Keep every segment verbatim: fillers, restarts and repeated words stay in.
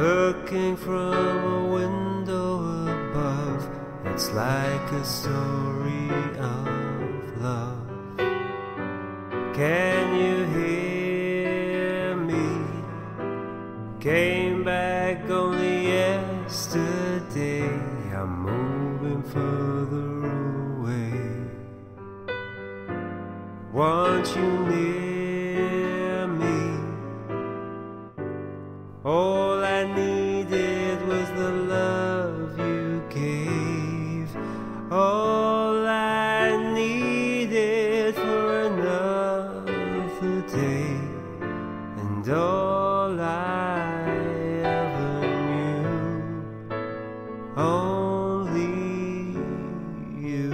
Looking from a window above, it's like a story of love. Can you hear me? Came back only yesterday. I'm moving further away. Want you near me? All I needed was the love you gave. All I needed for another day, and all I ever knew, only you.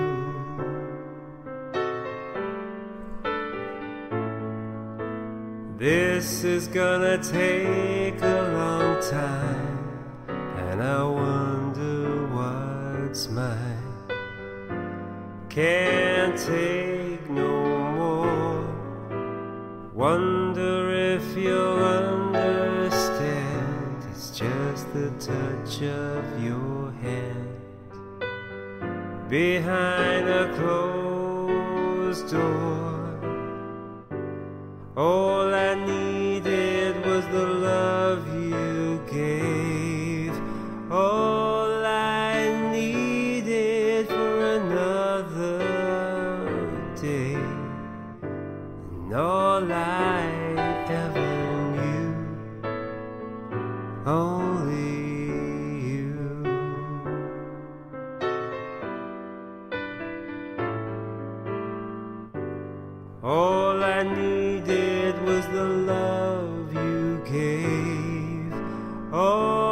This is gonna take a long time, and I wonder what's mine. Can't take no more. Wonder if you'll understand. It's just the touch of your hand behind a closed door. All I needed was the love you gave. All I needed for another day, and all I ever knew, only you. All I needed was the love you gave. Oh,